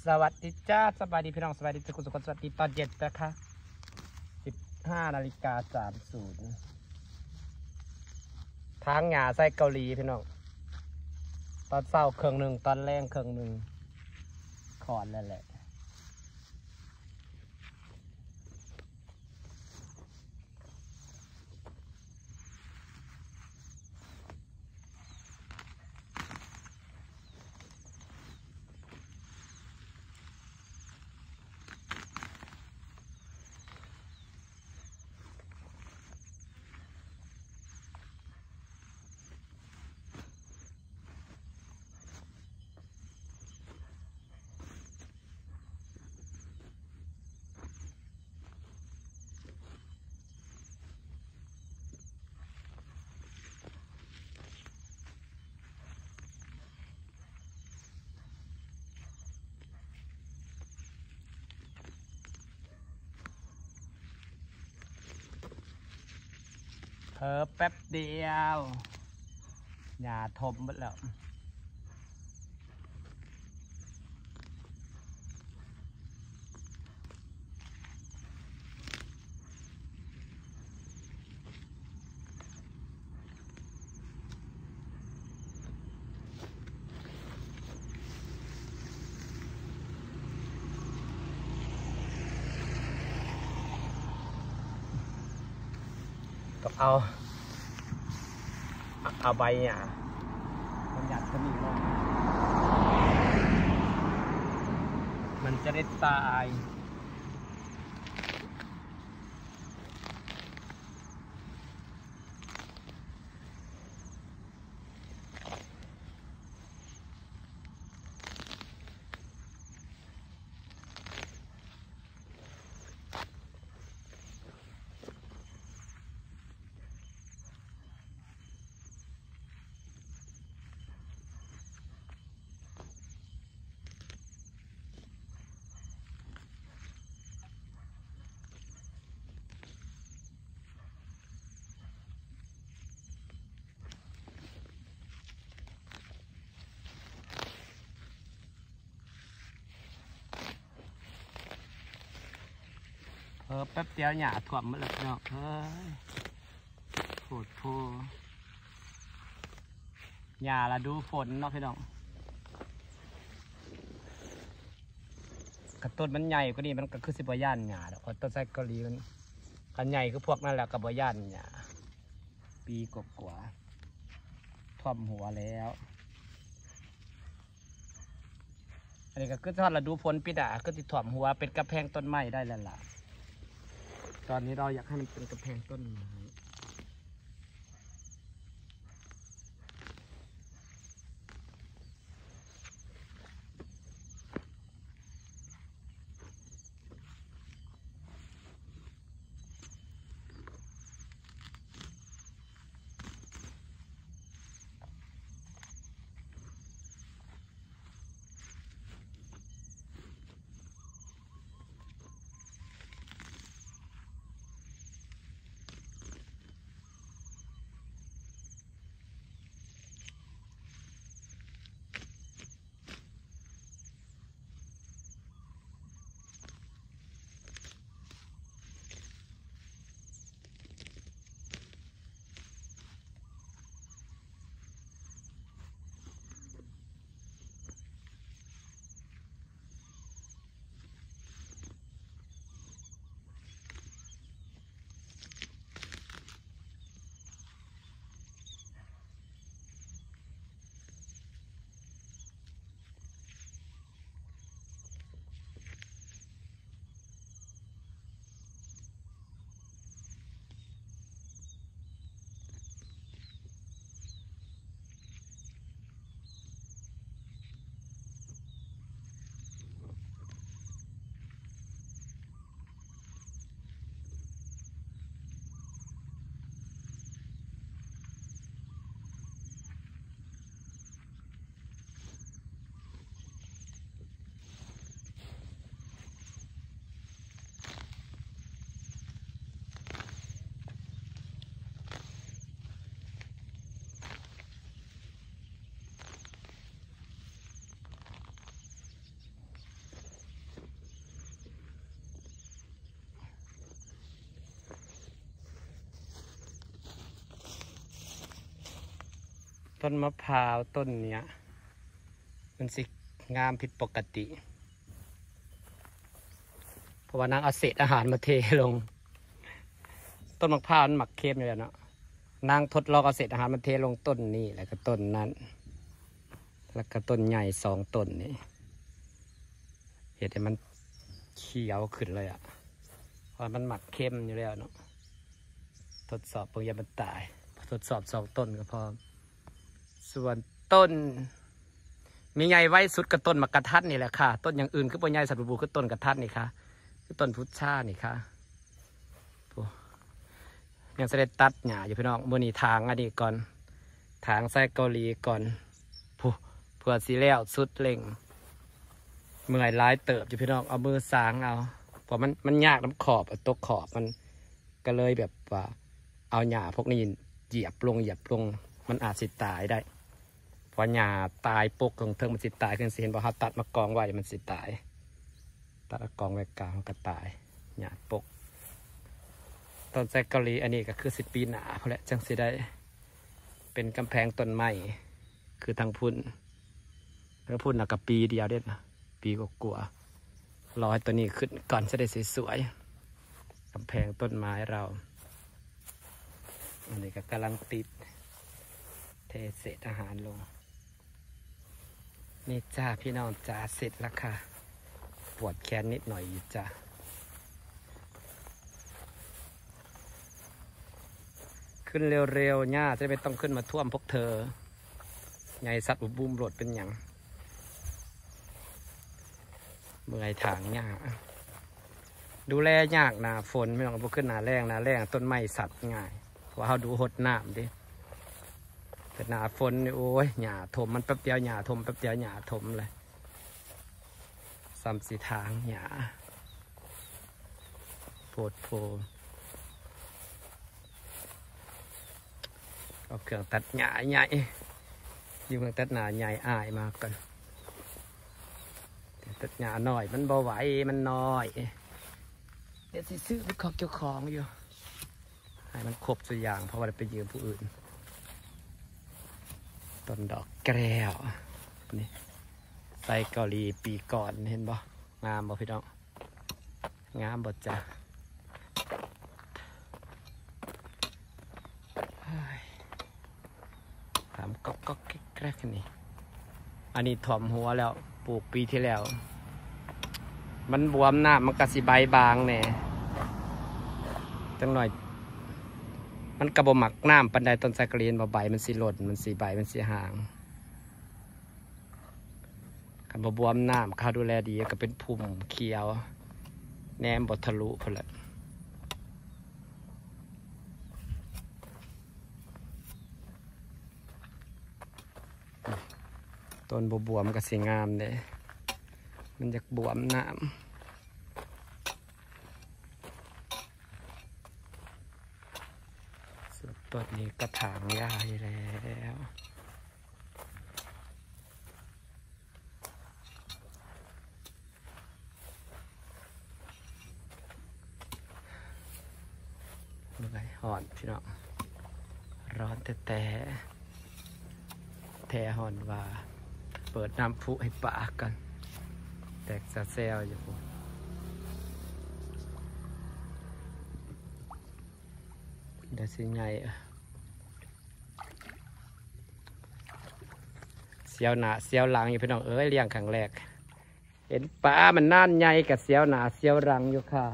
สวัสดีจ้าสบายดีพี่น้องสบายดีทุกคนสวัสดีตอนเย็นนะคะ15:30ทางหยาไส้เกาหลีพี่น้องตอนเช้าเครื่องหนึ่งตอนแรงเครื่องหนึ่งขอนแล้วแหละแป๊บเดียวหญ้าทมหมดแล้วต้องเอาใบหญ้ามันหยัดจะมีลงมันจะได้ตายแป๊บเดียวหญ้าท่วมหมดแล้วเนาะโคตรโพหญ้าละดูฝนเนาะพี่น้องกระต้นมันใหญ่กว่านี้มันก็คือสิบย่านหญ้าดอกต้นไทรเกาหลีมันกันใหญ่คือพวกนั่นแหละกับย่านหญ้าปีกว่าท่วมหัวแล้วอันนี้ก็คือทอดละดูฝนปิดอ่ะก็ติดถ่วมหัวเป็นกระแพงต้นไม้ได้แล้วล่ะตอนนี้เราอยากให้มันเป็นกระแพงต้นไม้ต้นมะพร้าวต้นเนี้ยมันสิงามผิดปกติเพราะว่านางเอาเศษอาหารมาเทลงต้นมะพร้าวมันหมักเค็มอยู่แล้วเนาะนางทดลองเอาเศษอาหารมาเทลงต้นนี้แล้วก็ต้นนั้นแล้วก็ต้นใหญ่2 ต้นนี้เห็นแต่มันเขียวขึ้นเลยอ่ะเพราะมันหมักเค็มอยู่แล้วเนาะทดสอบเพื่อมันตายทดสอบ2 ต้นก็พอส่วนต้นมีใหญ่ไว้สุดกับต้นมะกะทัดนี่แหละค่ะต้นอย่างอื่นคือปใหญ่สัตว์บูคือต้นกระทัดนี่ค่ะคือต้นพุทธานี่ค่ะยังจะได้ตัดหญ้าอยู่พี่น้องมือนี้ทางอันนี้ก่อนทางไส้เกาหลีก่อนเพื่อสีแล้วสุดเล่งเมื่อยร้ายเติบอยู่พี่น้องเอามือสางเอาเพราะมันยากน้ำขอบตกขอบมันก็เลยแบบว่าเอาหญ้าพวกนี้เหยียบลงมันอาจสิตายได้เพราะหญ้าตายปกของเทิงมันสิตายขึ้นเสียนพอเขาตัดมากองไว้มันสิตายตัดมากองไว้กลางมันก็ตายหญ้าปกต้นไทรเกาหลีอันนี้ก็คือ10 ปีหนาเพราะแหละจังสิได้เป็นกำแพงต้นไม้คือทางพุ่นน่ะกับปีเดียวเด็ดนะปีก็กลัวรอให้ตัวนี้ขึ้นก่อนจะได้สวยๆกำแพงต้นไม้เราอันนี้ก็กำลังติดเทเศษอาหารลงนี่จ้าพี่น้องจ้าเสร็จแล้วค่ะปวดแขนนิดหน่อยอยู่จ้าขึ้นเร็วๆย่าจะไม่ต้องขึ้นมาท่วมพวกเธอไงสัตว์อุบุมโหลดเป็นอย่างเมื่อยถางย่าดูแลยากหนาฝนไม่ต้องพวกขึ้นหนาแรงต้นไม้สัตว์ง่ายเพราะเขาดูหดน้ำดิแต่หนาฝนโอ้ยหญ้าถมมันแป๊บเดียวหญ้าถมแป๊บเดียวหญ้าถมเลยซ้ำสีทางหญ้าโพเอาเครื่องตัดหญ้าใหญ่ยิ่งเครื่องตัดหญ้าใหญ่อายมากกันตัดหญ้าหน่อยมันเบาไหวมันน้อยเดี๋ยวซื้อไปของเจ้าของอยู่ให้มันครบตัวอย่างเพราะว่าไปยืมผู้อื่นต้นดอกแก้วนี่ไส้เกาหลีปีก่อนเห็นบ่งามบ่พี่น้องงามบ่จ้ะทำก็แกรกนี่อันนี้ถ่อมหัวแล้วปลูกปีที่แล้วมันบวมหน้ามันกระสีใบบางแน่จังหน่อยมันกระบอกหมักน้ำปันไดต้นไทรเกาหลีบ่ใบมันสีหล่นมันสีใบมันสีห่างกันบวมน้ำข้าดูแลดีก็เป็นพุ่มเขียวแนมบททะลุพอละต้นบวมก็สีงามเลยมันจะบวมน้ำส่วนต้นนี้กระถางยาวอยู่แล้วเมื่อยหอนพี่น้องร้อนแต่หอนว่าเปิดน้ำพุให้ปากกันแตกซาเซลอยู่ปุ๊เดี๋ยวสิใหญ่เสียวหนาเสียวหลังอยู่พี่น้องเอ้ยเลี้ยงครั้งแรกเห็นปลามันน่านใหญ่กับเสียวหนาเสียวหลังอยู่ค่ะ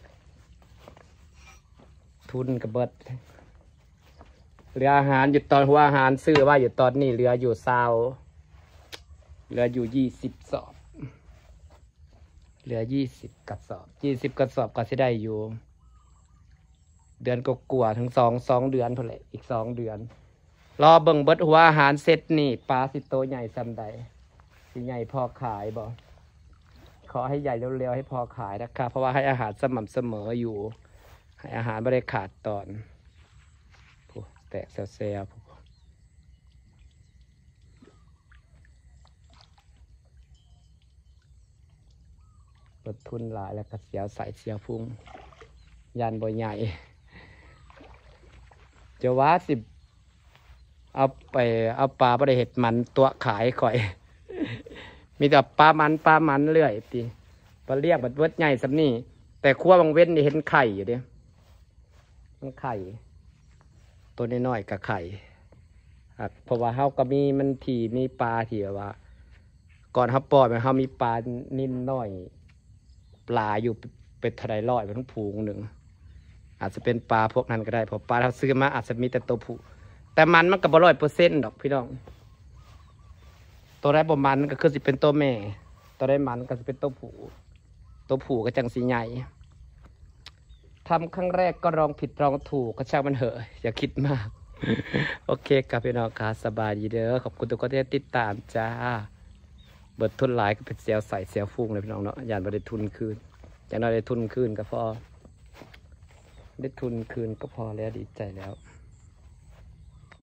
ทุนกับเบิดเหลืออาหารอยู่ตอนหัวอาหารซื้อว่าอยู่ตอนนี้เหลืออยู่เหลืออยู่20 สอบเหลือ20 กระสอบ20 กระสอบก็จะได้อยู่เดือนก็กลัวถึง2 เดือนเท่าไหร่อีก2 เดือนรอเบิ่งเบิดหัวอาหารเสร็จนี่ปลาสิโตใหญ่ซำใดสิใหญ่พอขายบ่ขอให้ใหญ่เร็วๆให้พอขายนะครับเพราะว่าให้อาหารสม่ำเสมออยู่ให้อาหารไม่ได้ขาดตอนแตกเซลล์ลดทุนหลายแล้วก็เสียวใส่เสียวพุงยันบ่ใหญ่จะว่าเอาไปเอาปลาบ่ได้เห็ดมันตัวขายข่อย มีแต่ปลามันเรื่อยตีปลาเรียกแบบเวิร์ดใหญ่สำนี่แต่ขั้วบางเว้นนี่เห็นไข่อยู่เดียมันไข่ตัวน้อยๆกับไข่เพราะว่าเฮาก็มีมันที่มีปลาที่ว่า ก่อนเฮาปล่อยมันเฮามีปลานิ่นน้อยปลาอยู่เป็นทะเลลอยเป็นทั้งผูงหนึ่งอาจจะเป็นปลาพวกนั้นก็ได้เพราะปลาเราซื้อมาอาจจะมีแต่ตัวผู้แต่มันก็บ่100%ดอกพี่น้องตัวได้ประมาณก็คือสิเป็นตัวแม่ตัวได้มันก็จะเป็นตัวผู้ก็จังสีใหญ่ทำครั้งแรกก็ลองผิดลองถูกก็ช่างมันเหอะอย่าคิดมาก โอเคครับพี่น้องครับสบายดีเด้อขอบคุณทุกคนที่ติดตามจ้าเบิดทุนหลายก็เป็นเสียวใส่เสียวฟุ้งเลยพี่น้องเนาะยานบ่ได้ทุนคืนอย่างน้อยได้ทุนคืนก็พอได้ทุนคืนก็พอแล้วดีใจแล้ว